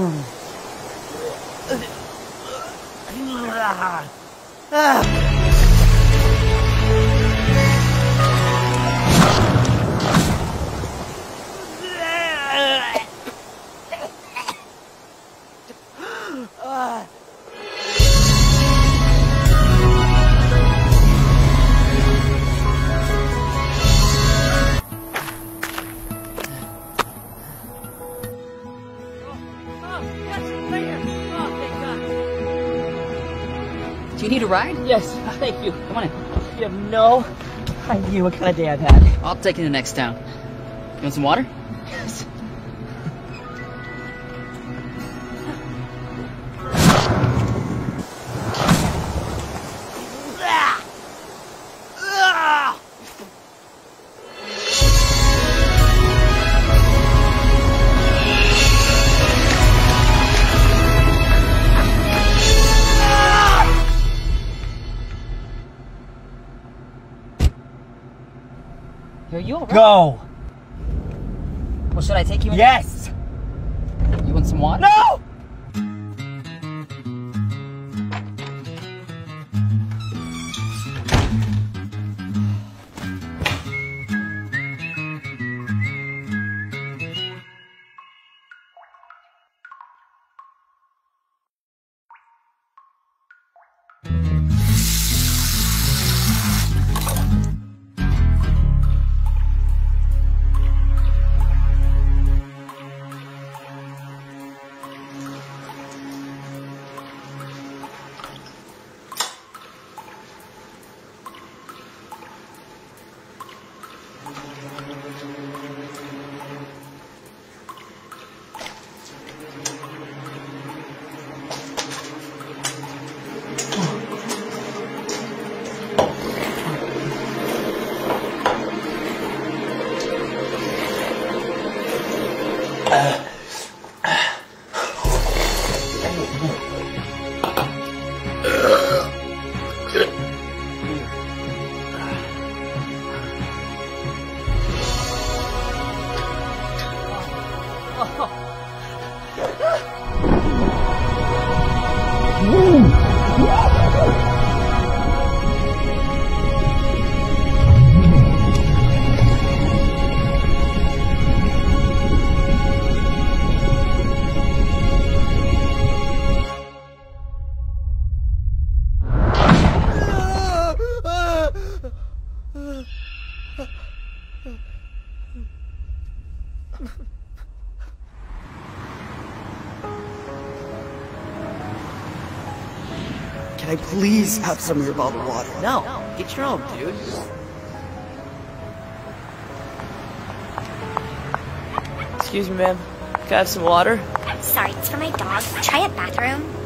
Do you need a ride? Yes, thank you. Come on in. You have no idea what kind of day I've had. I'll take you to the next town. You want some water? Yes. Are you alright? Go! Well, should I take you in? Yes! You want some water? No! Can I please have some of your bottled water? No, get your own, dude. Excuse me, ma'am. Can I have some water? Sorry, it's for my dog. Try a bathroom.